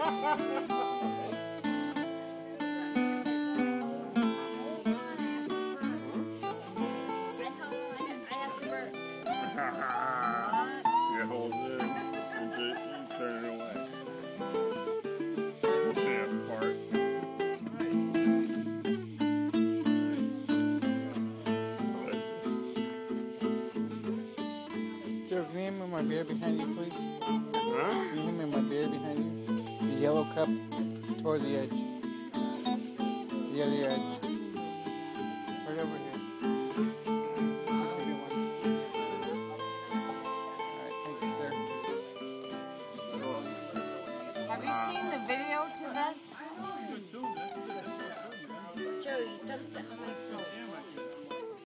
You hold it and you turn it away. Stand apart. Jeff, can you hand me my beer behind you, please? Huh? Can you hand me my beer behind you? The yellow cup toward the edge. The other edge.